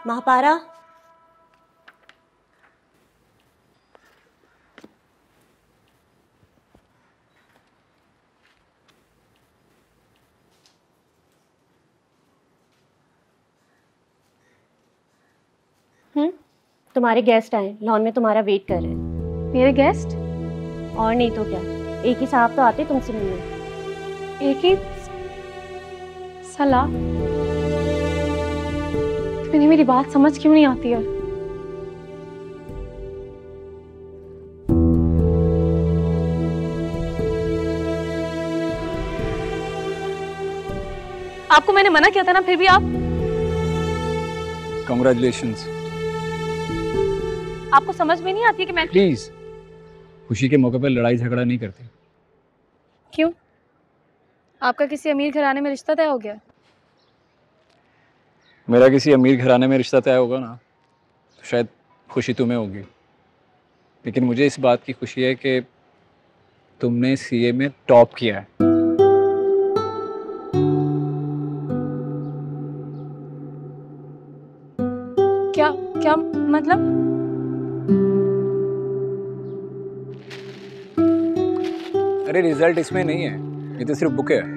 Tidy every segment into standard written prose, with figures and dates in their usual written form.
महापारा, तुम्हारे गेस्ट आए, लॉन में तुम्हारा वेट कर रहे हैं। मेरे गेस्ट? और नहीं तो क्या, एक ही साहब तो आते तुमसे मिलने। एक ही सलाह? तुम्हें मेरी बात समझ क्यों नहीं आती है? आपको मैंने मना किया था ना, फिर भी आप। Congratulations. आपको समझ में नहीं आती कि मैं। प्लीज, खुशी के मौके पर लड़ाई झगड़ा नहीं करते। क्यों? आपका किसी अमीर घराने में रिश्ता तय हो गया? मेरा किसी अमीर घराने में रिश्ता तय होगा ना, तो शायद खुशी तुम्हें होगी, लेकिन मुझे इस बात की खुशी है कि तुमने सीए में टॉप किया है। क्या क्या मतलब? अरे रिजल्ट इसमें नहीं है, ये तो सिर्फ बुक है।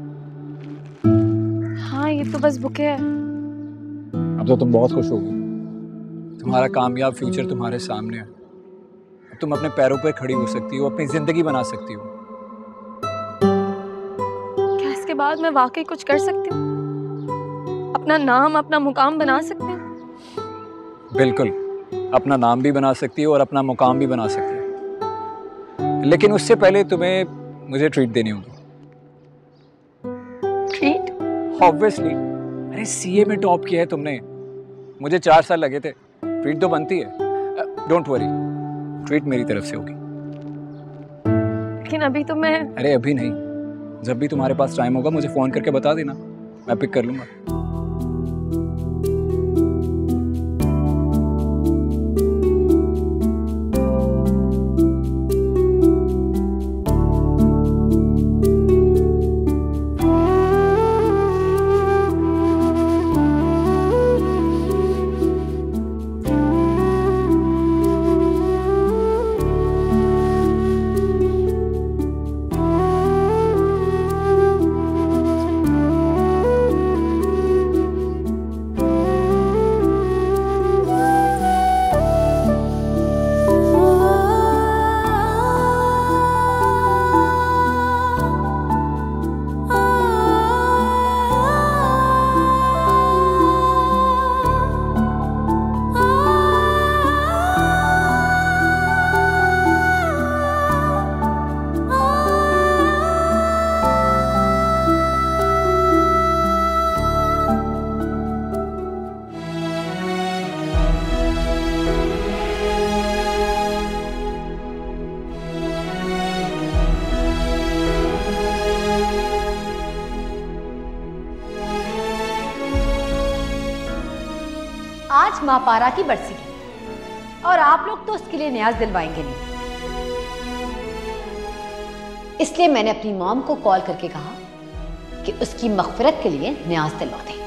हाँ, ये तो बस बुके है। अब तो तुम बहुत खुश होगी, तुम्हारा कामयाब फ्यूचर तुम्हारे सामने है। अब तुम अपने पैरों पर खड़ी हो सकती हो, अपनी जिंदगी बना सकती हो। क्या इसके बाद मैं वाकई कुछ कर सकती हूँ? अपना नाम, अपना मुकाम बना सकती हूँ? बिल्कुल, अपना नाम भी बना सकती हो और अपना मुकाम भी बना सकती हो, लेकिन उससे पहले तुम्हें मुझे ट्रीट देनी होगी। ट्रीट? ऑब्वियसली, अरे सीए में टॉप किया है तुमने, मुझे 4 साल लगे थे, ट्रीट तो बनती है। डोंट वरी, ट्रीट मेरी तरफ से होगी। लेकिन अभी तो मैं। अरे अभी नहीं, जब भी तुम्हारे पास टाइम होगा मुझे फोन करके बता देना, मैं पिक कर लूंगा। आज महापारा की बरसी है और आप लोग तो उसके लिए न्याज दिलवाएंगे नहीं, इसलिए मैंने अपनी मॉम को कॉल करके कहा कि उसकी मगफिरत के लिए न्याज दिलवा दें,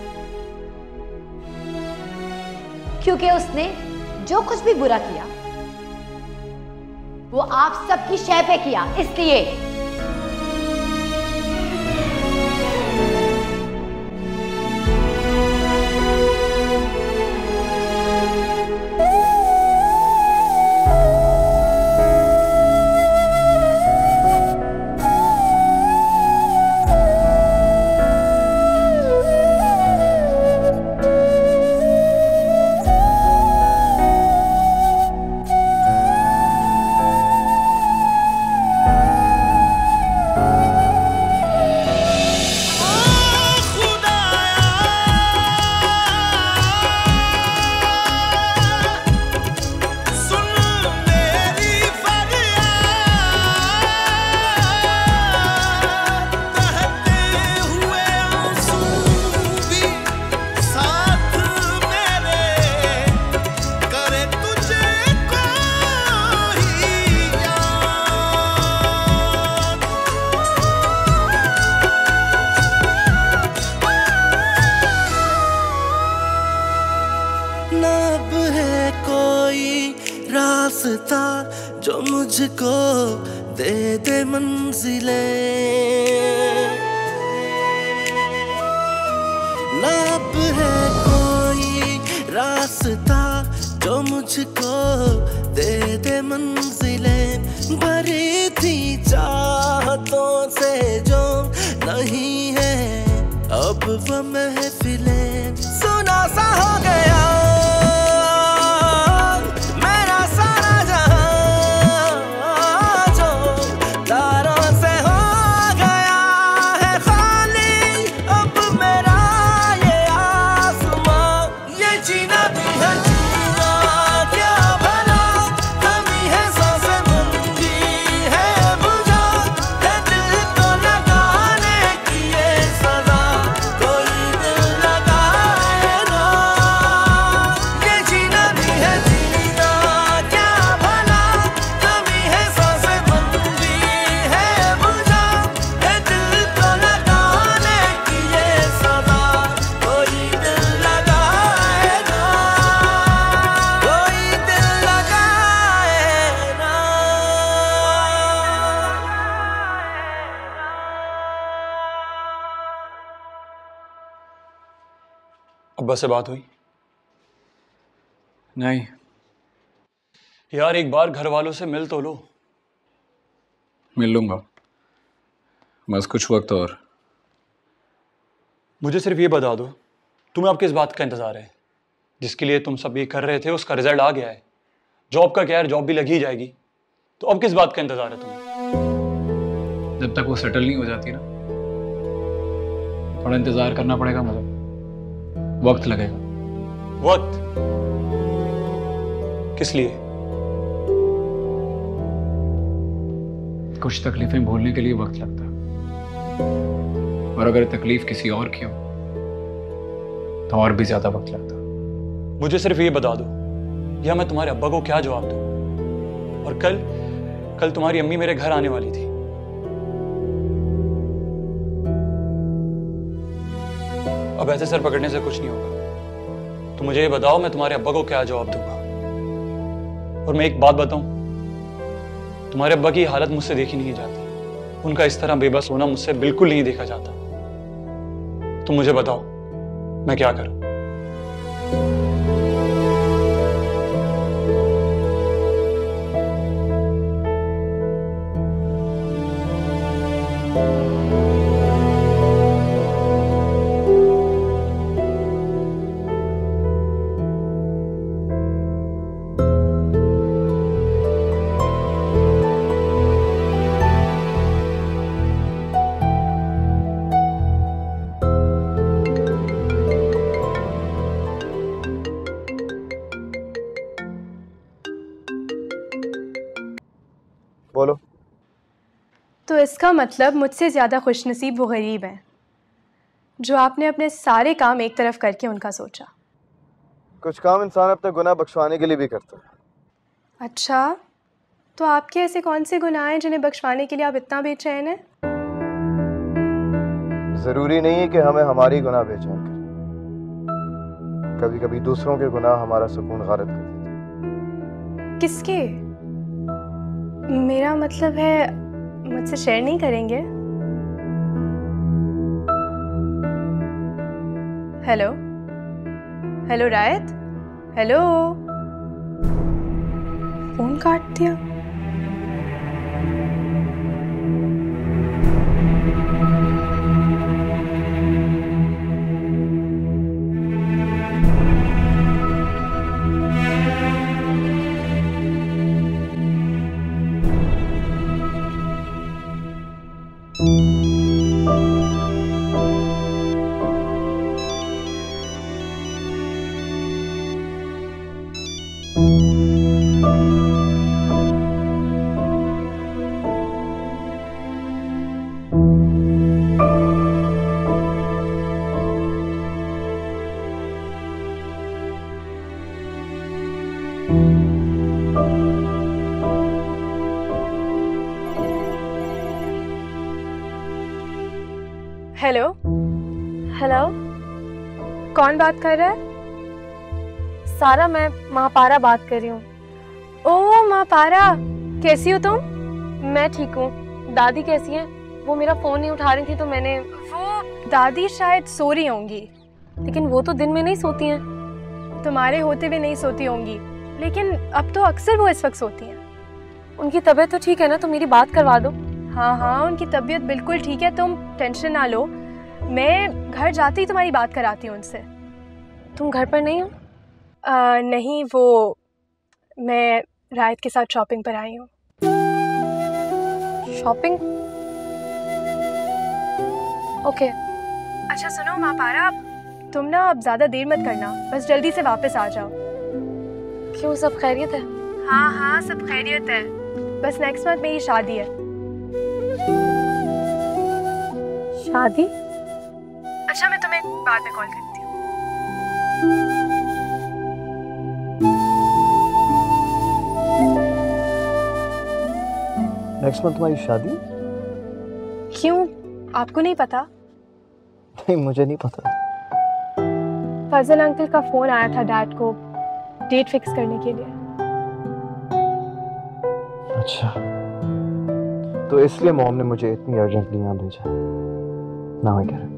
क्योंकि उसने जो कुछ भी बुरा किया वो आप सबकी शय पे किया, इसलिए। रास्ता जो मुझको दे दे मंजिलें, ना अब है कोई रास्ता जो मुझको दे दे मंजिलें, भरी थी चाहतों से जो नहीं है अब वो महफिलें, सुना सा हो गया मेरा सारा जहां, जो तारों से हो गया है खाली अब मेरा ये आसमां, ये जीना भी है जीना क्या भला, कमी है सांसें बंदी है बुझा, है दिल को लगाने की ये सजा, कोई दिल लगाए ना, ये जीना भी है जीना क्या भला, कमी है सांसें बंदी है बुझा, है दिल को लगाने की ये सजा, कोई दिल लगाए ना, कोई दिल लगाए ना। अब्बा से बात हुई? नहीं। यार एक बार घर वालों से मिल तो लो। मिल लूंगा, बस कुछ वक्त और। मुझे सिर्फ ये बता दो, तुम्हें अब किस बात का इंतज़ार है? जिसके लिए तुम सब ये कर रहे थे उसका रिजल्ट आ गया है। जॉब का क्या है, जॉब भी लग ही जाएगी, तो अब किस बात का इंतज़ार है तुम्हें? जब तक वो सेटल नहीं हो जाती ना, थोड़ा इंतज़ार करना पड़ेगा मुझे, वक्त लगेगा। वक्त? किस लिए? कुछ तकलीफें भूलने के लिए वक्त लगता है, और अगर तकलीफ किसी और की हो तो और भी ज्यादा वक्त लगता है। मुझे सिर्फ ये बता दो, या मैं तुम्हारे अब्बा को क्या जवाब दूं? और कल तुम्हारी अम्मी मेरे घर आने वाली थी। अब ऐसे सर पकड़ने से कुछ नहीं होगा, तो मुझे ये बताओ मैं तुम्हारे अब्बा को क्या जवाब दूंगा? और मैं एक बात बताऊं, तुम्हारे अब्बा की हालत मुझसे देखी नहीं जाती, उनका इस तरह बेबस होना मुझसे बिल्कुल नहीं देखा जाता। तुम मुझे बताओ मैं क्या करूं? बोलो। तो इसका मतलब मुझसे ज़्यादा खुशनसीब वो गरीब हैं जो आपने अपने सारे काम एक तरफ करके उनका सोचा। कुछ काम इंसान अपने गुनाह बख्शवाने के लिए भी करता है। अच्छा, तो आपके ऐसे कौन से गुनाह हैं जिन्हें बख्शवाने के लिए आप इतना बेचैन हैं? जरूरी नहीं है कि हमें हमारी गुनाह बेचैन करें, कभी कभी दूसरों के गुनाह हमारा सुकून गारत कर देते। किसके? मेरा मतलब है मुझसे शेयर नहीं करेंगे? Hello hello Rayat, hello. Phone काट दिया। हेलो हेलो, कौन बात कर रहा है? सारा, मैं महापारा बात कर रही हूँ। ओ माँ पारा, कैसी हो तुम? मैं ठीक हूँ। दादी कैसी है? वो मेरा फोन नहीं उठा रही थी तो मैंने। वो दादी शायद सो रही होंगी। लेकिन वो तो दिन में नहीं सोती हैं। तुम्हारे होते हुए नहीं सोती होंगी, लेकिन अब तो अक्सर वो इस वक्त सोती हैं। उनकी तबीयत तो ठीक है ना? तो मेरी बात करवा दो। हाँ हाँ, उनकी तबीयत बिल्कुल ठीक है, तुम टेंशन ना लो। मैं घर जाते ही तुम्हारी बात कराती हूँ उनसे। तुम घर पर नहीं हो? नहीं, वो मैं रायत के साथ शॉपिंग पर आई हूँ। शॉपिंग? ओके। अच्छा सुनो माँ पारा, तुम ना अब ज़्यादा देर मत करना, बस जल्दी से वापस आ जाओ। क्यों, सब खैरियत है? हाँ हाँ, सब खैरियत है, बस नेक्स्ट मंथ मेरी शादी है। शादी? अच्छा, मैं तुम्हें बाद में कॉल करती हूँ। नेक्स्ट मंथ तुम्हारी शादी? क्यों, आपको नहीं पता? नहीं, मुझे नहीं पता। फजल अंकल का फोन आया था डैड को डेट फिक्स करने के लिए। अच्छा, तो इसलिए मॉम ने मुझे इतनी अर्जेंटली यहाँ भेजा। Now I get it.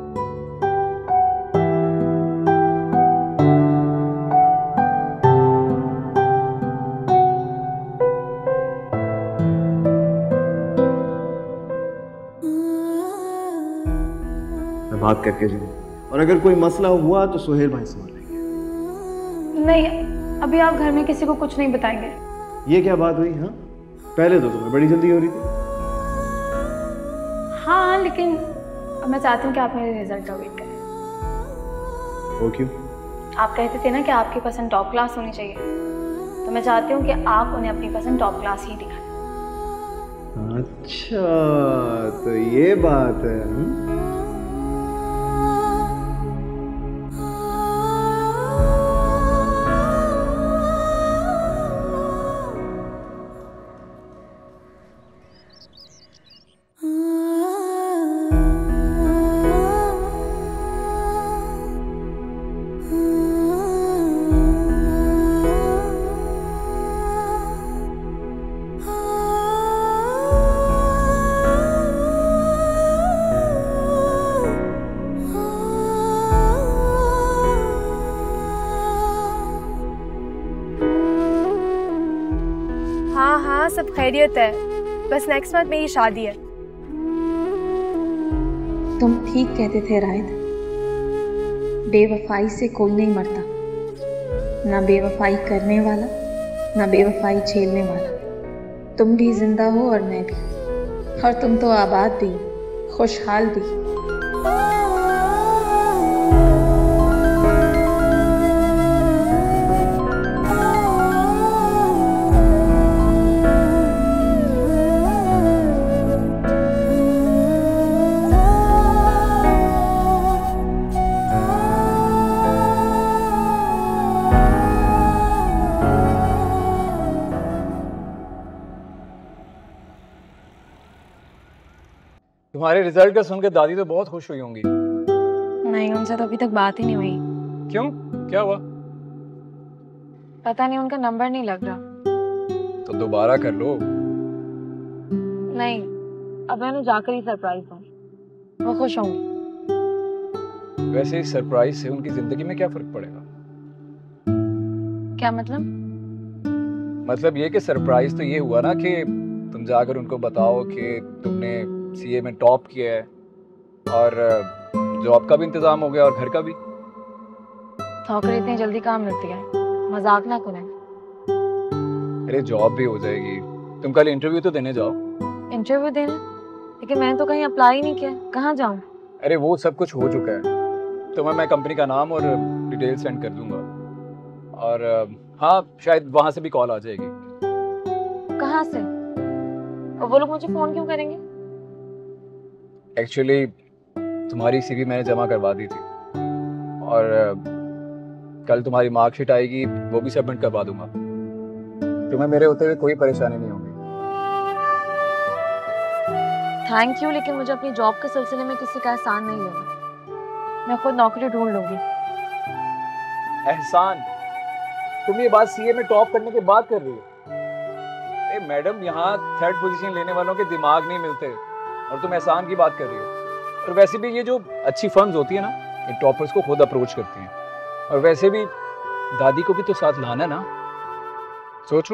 मैं बात करके जाऊँ, और अगर कोई मसला हुआ तो सुहेल भाई से लेंगे। नहीं, अभी आप घर में किसी को कुछ नहीं बताएंगे। ये क्या बात हुई? हाँ, पहले तो तुम्हें बड़ी जल्दी हो रही थी। हाँ, लेकिन अब मैं चाहती हूँ कि आप मेरे रिजल्ट का वेट करें। वो क्यों? आप कहते थे ना कि आपकी पसंद टॉप क्लास होनी चाहिए, तो मैं चाहती हूँ कि आप उन्हें अपनी पसंद टॉप क्लास ही दिखाएं। अच्छा, तो ये बात है। हाँ हाँ, सब खैरियत है, बस नेक्स्ट मंथ मेरी शादी है। तुम ठीक कहते थे राहिद, बेवफाई से कोई नहीं मरता, ना बेवफाई करने वाला ना बेवफाई झेलने वाला। तुम भी जिंदा हो और मैं भी, और तुम तो आबाद भी, खुशहाल भी। तुम्हारे रिजल्ट का सुनकर दादी तो बहुत खुश हुई होंगी। नहीं, उनसे तो अभी तक बात ही नहीं हुई। क्यों, क्या हुआ? पता नहीं, उनका नंबर नहीं लग रहा। तो दोबारा कर लो। नहीं, अब मैं उन्हें जाकर ही सरप्राइज दूँ, वो खुश होंगी। वैसे इस सरप्राइज से उनकी जिंदगी में क्या फर्क पड़ेगा? क्या मतलब? मतलब ये कि सरप्राइज तो ये हुआ ना कि तुम जाकर उनको बताओ कि तुमने सीए में टॉप किया है, और जॉब का भी इंतजाम हो गया और घर का भी। नौकरी इतनी जल्दी काम मिलती है, मजाक ना करें। अरे जॉब भी हो जाएगी, तुम कल इंटरव्यू तो देने जाओ। इंटरव्यू देने? लेकिन मैंने तो कहीं अप्लाई ही नहीं किया, कहाँ जाऊँ? अरे वो सब कुछ हो चुका है, तुम्हें मैं कंपनी का नाम और डिटेल सेंड कर दूंगा, और हाँ शायद वहाँ से भी कॉल आ जाएगी। कहाँ से? और वो लोग मुझे फोन क्यों करेंगे? एक्चुअली तुम्हारी सीवी मैंने जमा करवा दी थी, और कल तुम्हारी मार्कशीट आएगी, वो भी सबमिट करवा दूंगा। तुम्हें मेरे होते हुए कोई परेशानी नहीं होगी। थैंक यू, लेकिन मुझे अपनी जॉब के सिलसिले में किसी का एहसान नहीं लेना। मैं खुद नौकरी ढूंढ लूंगी। एहसान? तुम ये बात सीए में टॉप करने के बाद कर रही हो? मैडम, यहाँ थर्ड पोजीशन लेने वालों के दिमाग नहीं मिलते और तुम एहसान की बात कर रही हो। और वैसे भी ये जो अच्छी फर्म्स होती है ना, ये टॉपर्स को खुद अप्रोच करती हैं। और वैसे भी दादी को भी तो साथ लाना ना, सोचो।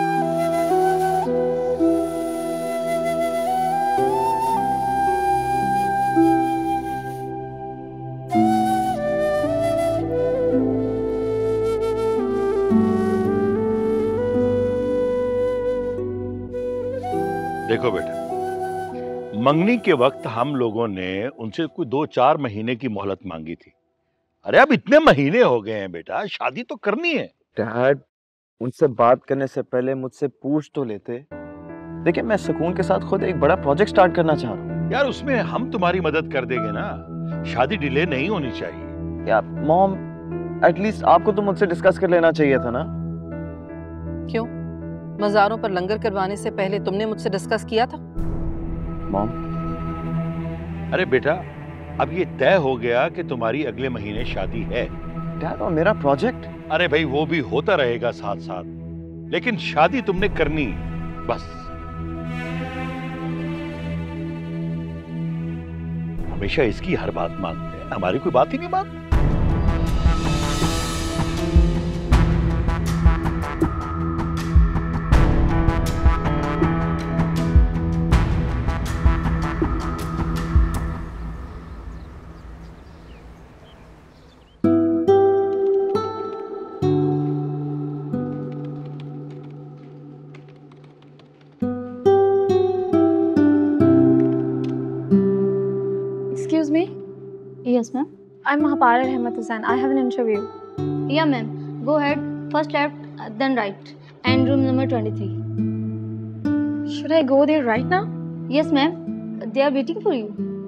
देखो बेटा, मंगनी के वक्त हम लोगों ने उनसे कोई 2-4 महीने की मोहलत मांगी थी। अरे अब इतने महीने हो गए हैं बेटा, शादी तो करनी है। डैड, उनसे बात करने से पहले मुझसे पूछ तो लेते। देखिए, मैं सुकून के साथ खुद एक बड़ा प्रोजेक्ट स्टार्ट करना चाह रहा हूँ। यार उसमें हम तुम्हारी मदद कर देंगे ना, शादी डिले नहीं होनी चाहिए। यार मॉम, एटलीस्ट आपको तो मुझसे डिस्कस कर लेना चाहिए था ना। क्यों? मज़ारों पर लंगर करवाने से पहले तुमने मुझसे डिस्कस किया था? मॉम, अरे बेटा, अब ये तय हो गया कि तुम्हारी अगले महीने शादी है। डैड, और मेरा प्रोजेक्ट? अरे भाई, वो भी होता रहेगा साथ साथ, लेकिन शादी तुमने करनी बस। हमेशा इसकी हर बात मानते हैं, हमारी कोई बात ही नहीं मानते। Excuse me? Yes, ma'am. I'm Mahapara Rahmat Hussain. I have an interview. Yeah, ma'am. Go ahead. First left, then right. And room number 23. Should I go there right now? Yes, ma'am. They are waiting for you.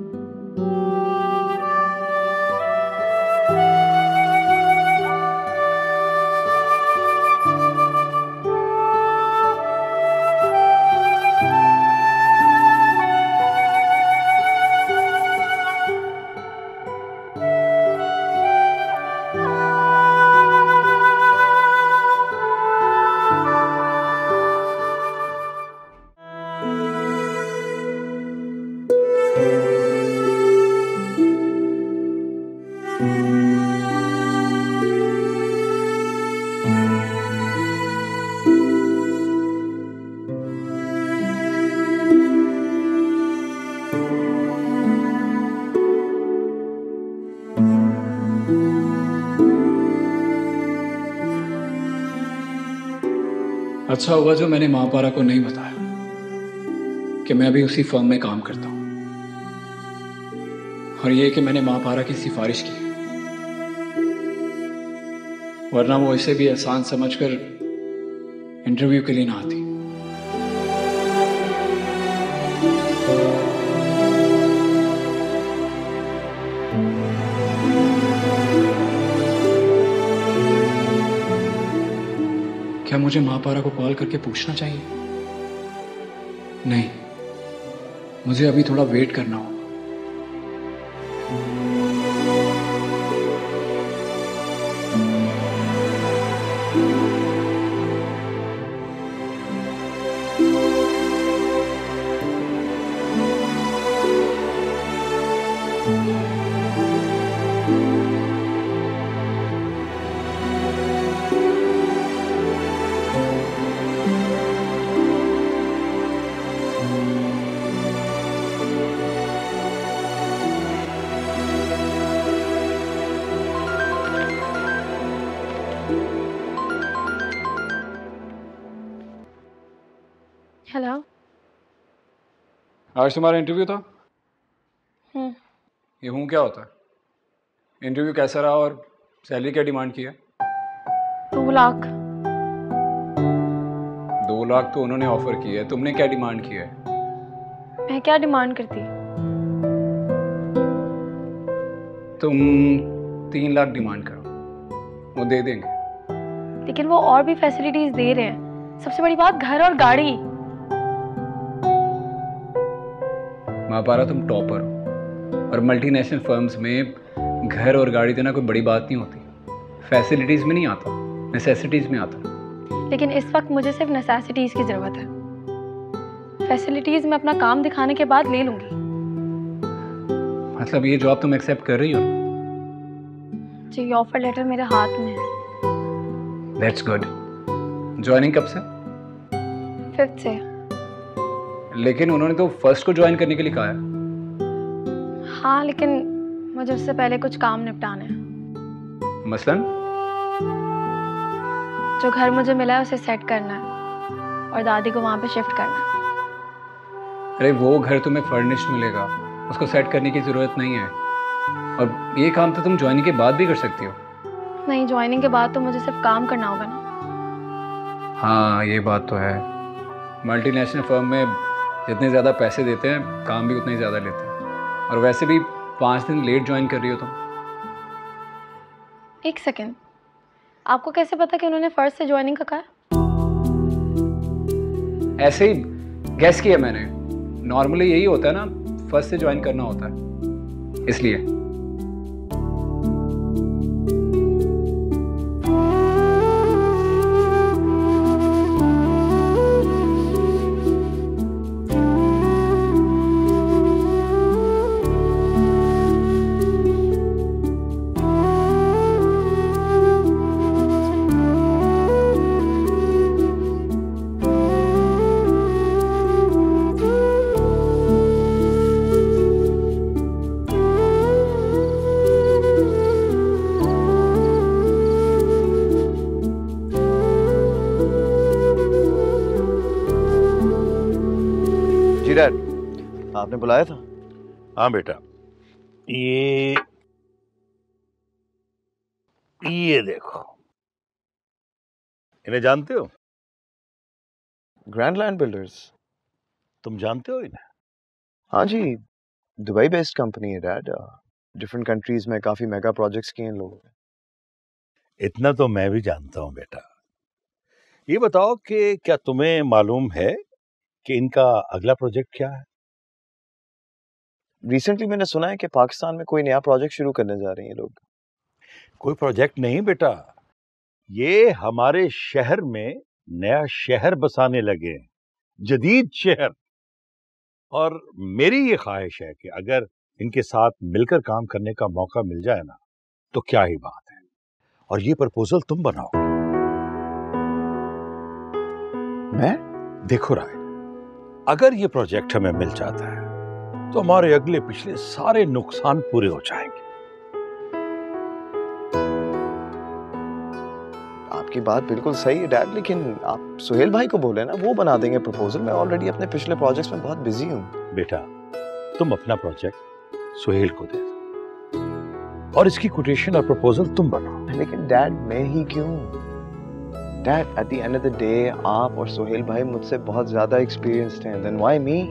अच्छा हुआ जो मैंने महापारा को नहीं बताया कि मैं भी उसी फर्म में काम करता हूं, और ये कि मैंने महापारा की सिफारिश की, वरना वो इसे भी एहसान समझकर इंटरव्यू के लिए ना आती। क्या मुझे महापारा को कॉल करके पूछना चाहिए? नहीं, मुझे अभी थोड़ा वेट करना होगा। हेलो। आज तुम्हारा इंटरव्यू था? हम्म। ये हूँ क्या होता है? इंटरव्यू कैसा रहा और सैलरी क्या डिमांड की है? 2 लाख। 2 लाख तो उन्होंने ऑफर की है, तुमने क्या डिमांड की है? मैं क्या डिमांड करती? तुम 3 लाख डिमांड करो, वो दे देंगे। लेकिन वो और भी फैसिलिटीज दे रहे हैं, सबसे बड़ी बात घर और गाड़ी। महापारा, तुम टॉपर हो और मल्टीनेशनल फर्म्स में घर और गाड़ी देना कोई बड़ी बात नहीं होती। फैसिलिटीज में नहीं आता, नेसेसिटीज में आता। लेकिन इस वक्त मुझे सिर्फ नेसेसिटीज की जरूरत है। फैसिलिटीज़ मैं अपना काम दिखाने के बाद ले लूँगी। मतलब ये जॉब तुम एक्सेप्ट कर रही हो? जी, ऑफर लेटर मेरे हाथ में है। That's good. ज्वाइनिंग कब से? 5th से। लेकिन उन्होंने तो फर्स्ट को ज्वाइन करने के लिए कहा है। हाँ, लेकिन मुझे उससे पहले कुछ काम निपटाने हैं। मसलन? जो घर मुझे मिला है उसे सेट करना है और दादी को वहाँ पे शिफ्ट करना है। अरे वो घर तुम्हें फर्निश्ड मिलेगा, उसको सेट करने की ज़रूरत नहीं है। और ये काम तो तुम ज्वाइनिंग के बाद भी कर सकती हो। नहीं, ज्वाइनिंग के बाद तो मुझे सिर्फ काम करना होगा ना। हाँ, ये बात तो है। मल्टीनेशनल फर्म में जितने ज़्यादा पैसे देते हैं, काम भी उतना ही ज़्यादा लेते हैं। और वैसे भी 5 दिन लेट ज्वाइन कर रही हो तुम। एक सेकेंड, आपको कैसे पता कि उन्होंने फर्स्ट से ज्वाइनिंग का कहा? ऐसे ही गेस किया मैंने। नॉर्मली यही होता है ना, फर्स्ट से ज्वाइन करना होता है, इसलिए। डैड, आपने बुलाया था? हाँ बेटा, ये देखो, इन्हें जानते हो? Grand Land Builders. तुम जानते हो इन्हें? हाँ जी, दुबई बेस्ड कंपनी है डैड। डिफरेंट कंट्रीज में काफी मेगा प्रोजेक्ट्स किए इन लोगों ने। इतना तो मैं भी जानता हूँ बेटा। ये बताओ कि क्या तुम्हें मालूम है कि इनका अगला प्रोजेक्ट क्या है? रिसेंटली मैंने सुना है कि पाकिस्तान में कोई नया प्रोजेक्ट शुरू करने जा रहे हैं लोग। कोई प्रोजेक्ट नहीं बेटा, ये हमारे शहर में नया शहर बसाने लगे हैं, जदीद शहर। और मेरी ये ख्वाहिश है कि अगर इनके साथ मिलकर काम करने का मौका मिल जाए ना, तो क्या ही बात है। और ये प्रपोजल तुम बनाओ। मैं? देखो राय, अगर ये प्रोजेक्ट हमें मिल जाता है तो हमारे अगले पिछले सारे नुकसान पूरे हो जाएंगे। आपकी बात बिल्कुल सही है डैड, लेकिन आप सुहेल भाई को बोले ना, वो बना देंगे प्रपोजल। मैं ऑलरेडी अपने पिछले प्रोजेक्ट्स में बहुत बिजी हूँ। बेटा, तुम अपना प्रोजेक्ट सुहेल को दे दो और इसकी कोटेशन और प्रपोजल तुम बनाओ। लेकिन डैड, मैं ही क्यों? Dad, at the end of the day आप और सुहेल भाई मुझसे बहुत ज्यादा एक्सपीरियंस्ड हैं। Then why me?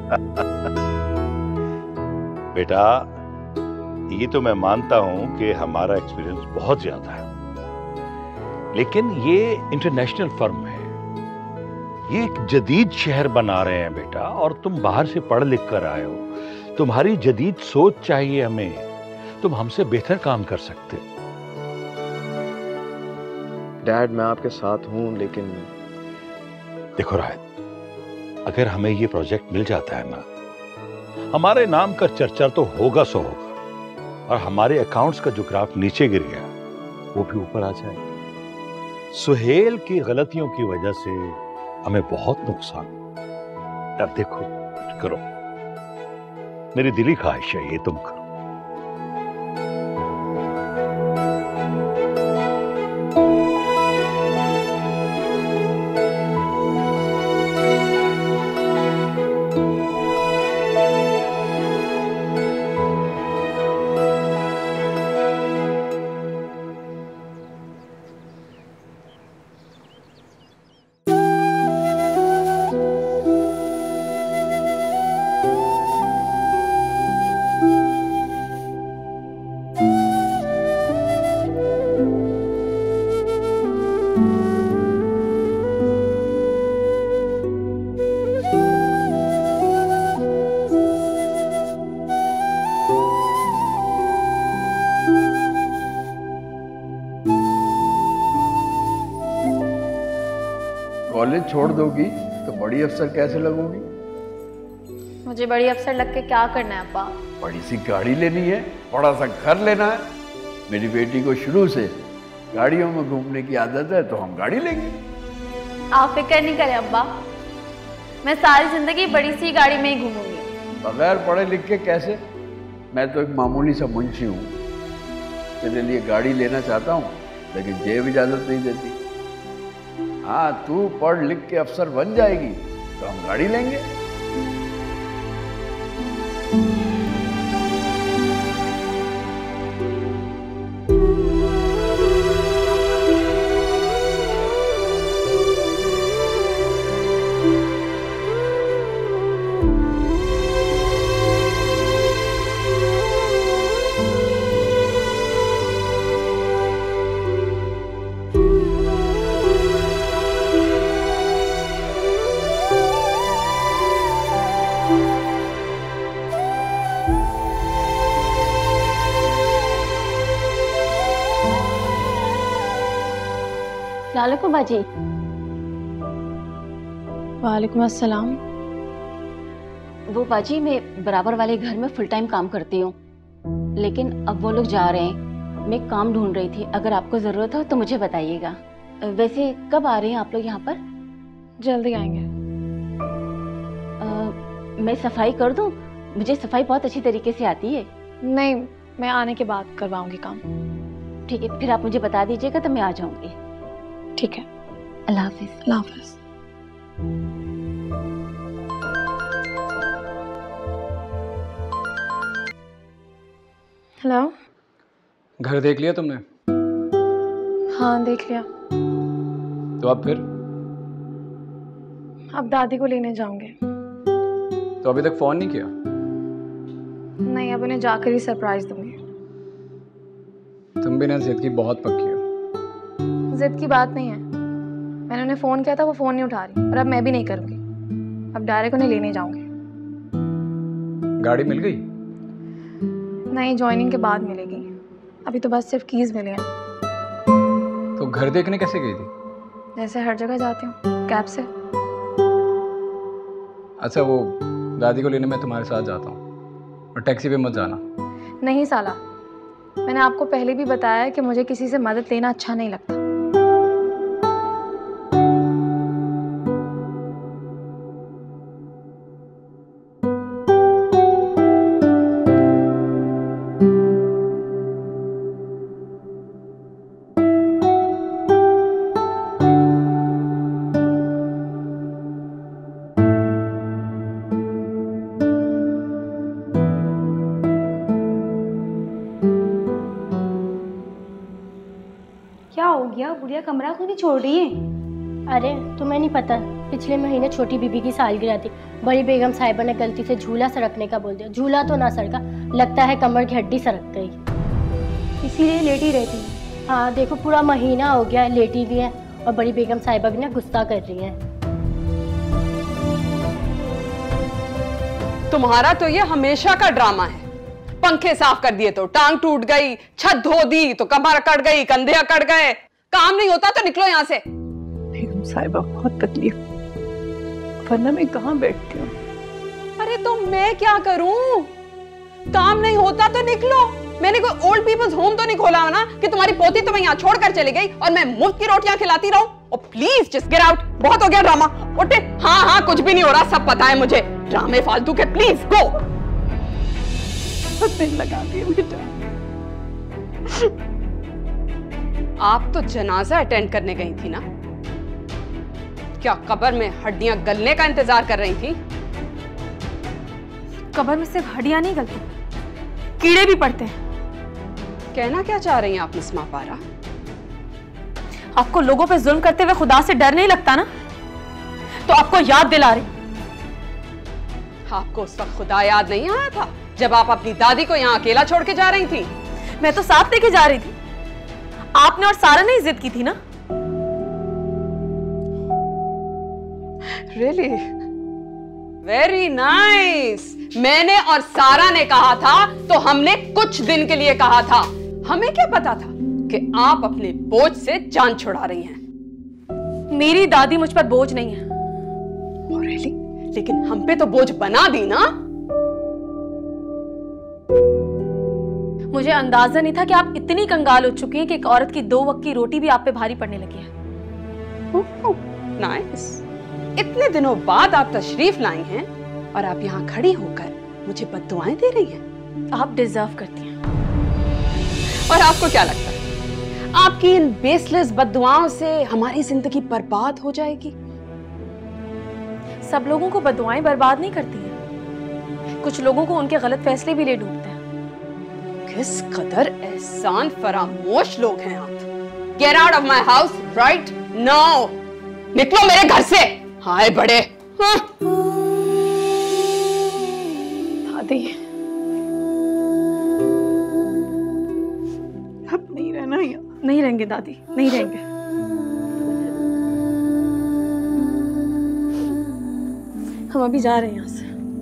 बेटा, ये तो मैं मानता हूं कि हमारा एक्सपीरियंस बहुत ज्यादा है, लेकिन ये इंटरनेशनल फर्म है, ये एक जदीद शहर बना रहे हैं बेटा। और तुम बाहर से पढ़ लिख कर आए हो, तुम्हारी जदीद सोच चाहिए हमें। तुम हमसे बेहतर काम कर सकते हो। डैड, मैं आपके साथ हूं, लेकिन देखो राहत, अगर हमें ये प्रोजेक्ट मिल जाता है ना, हमारे नाम का चर्चा तो होगा सो होगा, और हमारे अकाउंट्स का जो ग्राफ नीचे गिर गया वो भी ऊपर आ जाएगा। सुहेल की गलतियों की वजह से हमें बहुत नुकसान। अब देखो, कुछ करो, मेरी दिली ख्वाहिश है ये तुम करो। कॉलेज छोड़ दोगी तो बड़ी अफसर कैसे लगोगी? मुझे बड़ी अफसर लग के क्या करना है अब्बा? बड़ी सी गाड़ी लेनी है, बड़ा सा घर लेना है। मेरी बेटी को शुरू से गाड़ियों में घूमने की आदत है, तो हम गाड़ी लेंगे। आप फिक्र नहीं करें अब्बा, मैं सारी जिंदगी बड़ी सी गाड़ी में ही घूमूंगी। बगैर पढ़े लिख के कैसे? मैं तो एक मामूली सा मुंशी हूँ। तेरे लिए गाड़ी लेना चाहता हूँ, लेकिन जेब इजाजत नहीं देती। हाँ, तू पढ़ लिख के अफसर बन जाएगी तो हम गाड़ी लेंगे। वालेकुम बाजी। वालेकुम अस्सलाम। वो बाजी, मैं बराबर वाले घर में फुल टाइम काम करती हूँ, लेकिन अब वो लोग जा रहे हैं। मैं काम ढूंढ रही थी, अगर आपको जरूरत हो तो मुझे बताइएगा। वैसे कब आ रहे हैं आप लोग यहाँ पर? जल्दी आएंगे। मैं सफाई कर दूँ? मुझे सफाई बहुत अच्छी तरीके से आती है। नहीं, मैं आने के बाद करवाऊंगी काम। ठीक है, फिर आप मुझे बता दीजिएगा तो मैं आ जाऊंगी। ठीक है, अल्लाह हाफिज। अल्लाह हाफिज। हेलो। घर देख लिया तुमने? हाँ, देख लिया। तो अब फिर? अब दादी को लेने जाऊंगे। तो अभी तक फोन नहीं किया? नहीं, अब उन्हें जाकर ही सरप्राइज दूंगी। तुम भी ना जिद की बहुत पक्की हो। जिद की बात नहीं है, मैंने उन्हें फोन किया था, वो फोन नहीं उठा रही, और अब मैं भी नहीं करूंगी। अब डायरेक्ट उन्हें लेने जाऊंगी। गाड़ी मिल गई? नहीं, ज्वाइनिंग के बाद मिलेगी। अभी तो बस सिर्फ कीज मिले हैं। तो घर देखने कैसे गई थी? जैसे हर जगह जाती हूँ, कैब से। अच्छा, वो दादी को लेने मैं तुम्हारे साथ जाता हूँ, और टैक्सी पे मत जाना। नहीं साला, मैंने आपको पहले भी बताया है कि मुझे किसी से मदद लेना अच्छा नहीं लगता। क्या हो गया? बुढ़िया कमरा क्यों नहीं छोड़ रही है? अरे तुम्हें नहीं पता, पिछले महीने छोटी बीबी की सालगिरह थी। बड़ी बेगम साहिबा ने गलती से झूला सरकने का बोल दिया। झूला तो ना सरका, लगता है कमर की हड्डी सरक गई। इसीलिए लेटी रहती है। हाँ देखो, पूरा महीना हो गया लेटी भी है, और बड़ी बेगम साहिबा भी ना गुस्सा कर रही है। तुम्हारा तो ये हमेशा का ड्रामा है। पंखे साफ कर दिए तो टांग टूट गई, छत धो दी तो कमर अकड़ गई, कंधे अकड़ गए। काम नहीं होता तो निकलो यहाँ से। बेगम साहिबा बहुत तकलीफ, वरना मैं कहाँ बैठती हूँ। अरे तो मैं क्या करूं? काम नहीं होता तो निकलो। मैंने कोई ओल्ड पीपल्स होम तो नहीं खोला हो ना कि तुम्हारी पोती तुम्हें यहाँ छोड़कर चली गई और मैं मुफ्त की रोटियां खिलाती रहूं। और प्लीज जस्ट गेट आउट, बहुत हो गया ड्रामा। उठे। हाँ हाँ, कुछ भी नहीं हो रहा, सब पता है मुझे। ड्रामे फालतू के, प्लीज गो। दिन लगा दिए बेटा। आप तो जनाजा अटेंड करने गई थी ना? क्या कब्र में हड्डियां गलने का इंतजार कर रही थी? कब्र में सिर्फ हड्डियां नहीं गलती, कीड़े भी पड़ते हैं। कहना क्या चाह रही हैं आप मिस मापारा? आपको लोगों पे जुल्म करते हुए खुदा से डर नहीं लगता ना? तो आपको याद दिला रही। आपको उस वक्त खुदा याद नहीं आया था जब आप अपनी दादी को यहाँ अकेला छोड़ के जा रही थी? मैं तो साथ लेके जा रही थी। आपने और सारा ने जिद की थी ना? Really? Very nice. मैंने और सारा ने कहा था तो हमने कुछ दिन के लिए कहा था। हमें क्या पता था कि आप अपने बोझ से जान छुड़ा रही हैं। मेरी दादी मुझ पर बोझ नहीं है। Oh, really? लेकिन हम पे तो बोझ बना दी ना। मुझे अंदाजा नहीं था कि आप इतनी कंगाल हो चुकी हैं कि एक औरत की 2 वक्त की रोटी भी आप पे भारी पड़ने लगी है। नाइस। इतने दिनों बाद आप तशरीफ लाई हैं और आप यहाँ खड़ी होकर मुझे बद्दुआएं दे रही हैं। आप डिजर्व करती हैं। और आपको क्या लगता है आपकी इन बेसलेस बद्दुआओं से हमारी जिंदगी बर्बाद हो जाएगी? सब लोगों को बद्दुआएं बर्बाद नहीं करती हैं। कुछ लोगों को उनके गलत फैसले भी ले डूबते हैं। किस कदर एहसान फरामोश लोग हैं आप। Get out of my house right now. निकलो मेरे घर से। हाय बड़े। दादी अब नहीं रहना यहाँ। नहीं रहेंगे दादी, नहीं रहेंगे। हम अभी जा रहे हैं यहाँ से।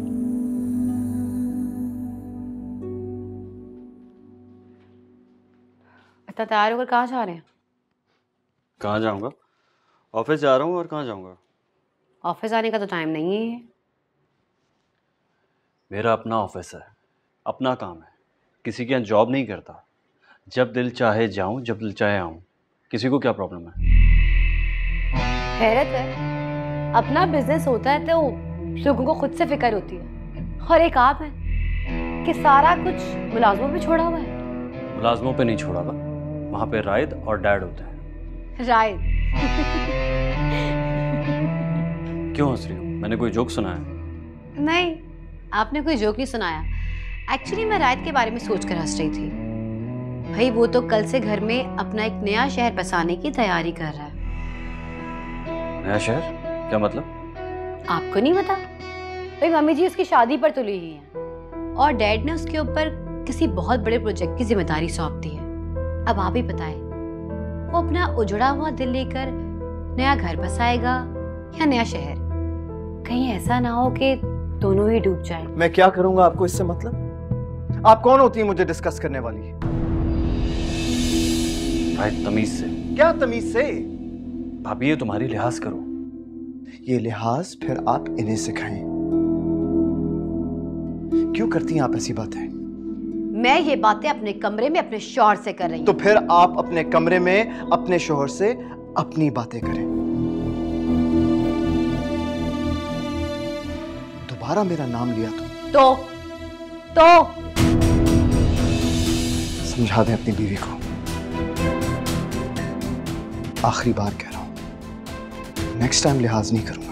इतना तैयार होकर कहाँ जा रहे हैं? कहाँ जाऊँगा? ऑफिस जा रहा हूँ। और कहाँ जाऊँगा? ऑफिस आने का तो टाइम नहीं है। मेरा अपना ऑफिस है, अपना काम है, किसी के यहाँ जॉब नहीं करता। जब दिल चाहे जाऊँ, जब दिल चाहे आऊँ। किसी को क्या प्रॉब्लम है? हैरत है, अपना बिजनेस होता है तो लोगों को खुद से फिक्र होती है, और एक आप है कि सारा कुछ मुलाजमों पे छोड़ा हुआ है। मुलाजमों पे नहीं छोड़ा हुआ, वहाँ पे रायद और डैड होते हैं। रायद? क्यों हंस रही हो? मैंने कोई जोक सुनाया? नहीं, आपने कोई जोक नहीं सुनाया। एक्चुअली मैं रायद के बारे में सोचकर हंस रही थी। भाई वो तो कल से घर में अपना एक नया शहर बसाने की तैयारी कर रहा है। नया शहर? क्या मतलब? आपको नहीं पता? भाई मम्मी जी उसकी शादी पर तुली हुई हैं और डैड ने उसके ऊपर किसी बहुत बड़े प्रोजेक्ट की जिम्मेदारी सौंप दी है। अब आप ही बताएं, वो अपना उजड़ा हुआ दिल लेकर नया घर बसाएगा या नया शहर? कहीं ऐसा ना हो कि दोनों ही डूब जाए। मैं क्या करूंगा आपको इससे मतलब? आप कौन होती है मुझे डिस्कस करने वाली? भाई तमीज से। क्या तमीज से? भाभी ये तुम्हारी लिहाज करो। ये लिहाज फिर आप इन्हें सिखाएं। क्यों करती हैं आप ऐसी बातें? मैं ये बातें अपने कमरे में अपने शौहर से कर रही हूँ। तो फिर आप अपने कमरे में अपने शौहर से अपनी बातें करें। दोबारा मेरा नाम लिया तो समझा दें अपनी बीवी को। आखिरी बार कह रहा हूं, नेक्स्ट टाइम लिहाज नहीं करूंगा।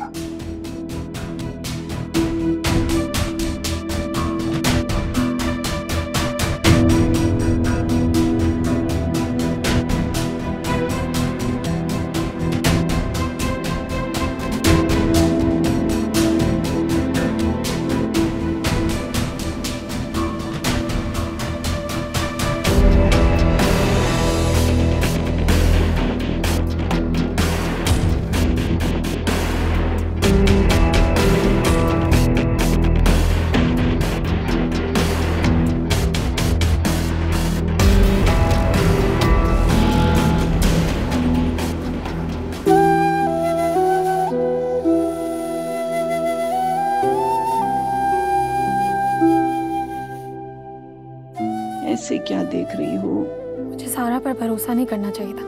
ऐसे क्या देख रही हो? मुझे सारा पर भरोसा नहीं करना चाहिए था।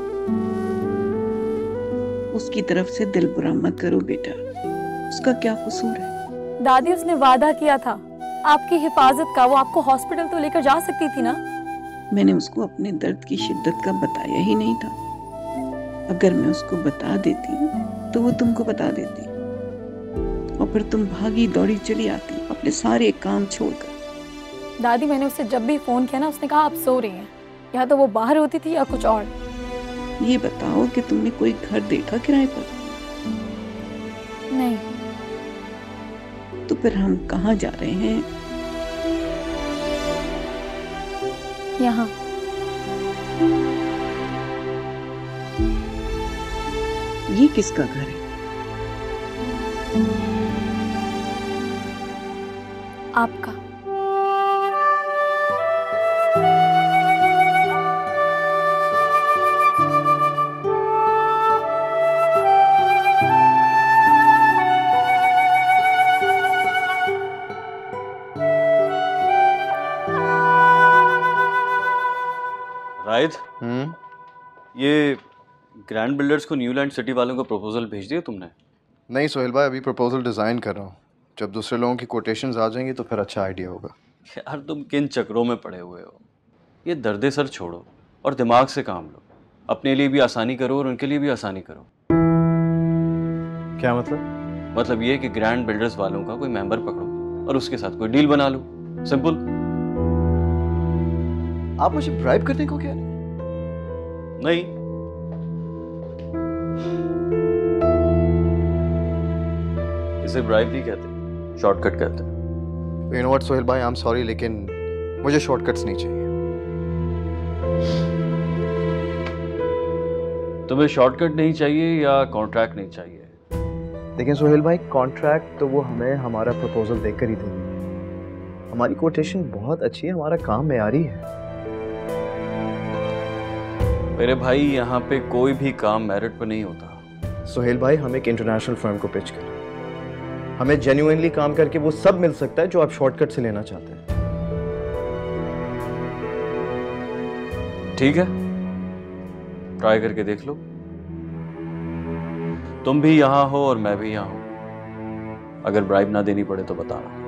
उसकी तरफ से दिल बुरा मत करो बेटा, उसका क्या कसूर है? दादी उसने वादा किया था आपकी हिफाजत का, वो आपको हॉस्पिटल तो लेकर जा सकती थी ना। मैंने उसको अपने दर्द की शिद्दत का बताया ही नहीं था। अगर मैं उसको बता देती तो वो तुमको बता देती और फिर तुम भागी दौड़ी चली आती अपने सारे काम छोड़कर। दादी मैंने उससे जब भी फोन किया ना, उसने कहा आप सो रही हैं, या तो वो बाहर होती थी या कुछ और। ये बताओ कि तुमने कोई घर देखा किराए पर? नहीं। तो फिर हम कहाँ जा रहे हैं? यहाँ। ये किसका घर है? आपका। ये ग्रैंड बिल्डर्स को न्यूलैंड सिटी वालों को प्रपोजल भेज दिया तुमने? नहीं सोहेल भाई, अभी प्रपोजल डिज़ाइन कर रहा हूँ। जब दूसरे लोगों की कोटेशंस आ जाएंगी तो फिर अच्छा आइडिया होगा। यार तुम किन चक्रों में पड़े हुए हो? ये दर्द सर छोड़ो और दिमाग से काम लो। अपने लिए भी आसानी करो और उनके लिए भी आसानी करो। क्या मतलब? मतलब ये कि ग्रैंड बिल्डर्स वालों का कोई मेंबर पकड़ो और उसके साथ कोई डील बना लो। सिंपल। आप मुझे ब्राइब करने को कह रहे हैं? नहीं, इसे ब्राइब नहीं कहते, शॉर्टकट कहते हैं। यू नो व्हाट सोहेल भाई, आई एम सॉरी लेकिन मुझे शॉर्टकट्स नहीं चाहिए। तुम्हें शॉर्टकट नहीं चाहिए या कॉन्ट्रैक्ट नहीं चाहिए? लेकिन सोहेल भाई, कॉन्ट्रैक्ट तो वो हमें हमारा प्रपोजल देकर ही देगी। हमारी कोटेशन बहुत अच्छी है, हमारा काम मेयारी है। मेरे भाई, यहाँ पे कोई भी काम मेरिट पर नहीं होता। सोहेल भाई, हम एक इंटरनेशनल फर्म को पिच करें। हमें जेन्युइनली काम करके वो सब मिल सकता है जो आप शॉर्टकट से लेना चाहते हैं। ठीक है, ट्राई करके देख लो। तुम भी यहाँ हो और मैं भी यहाँ हूँ। अगर ब्राइब ना देनी पड़े तो बताना।